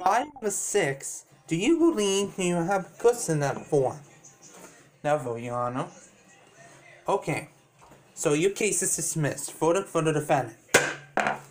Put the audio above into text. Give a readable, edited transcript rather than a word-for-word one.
5 out of 6. Do you believe you have goods in that form? Never, Your Honor. Okay. So your case is dismissed for the defendant.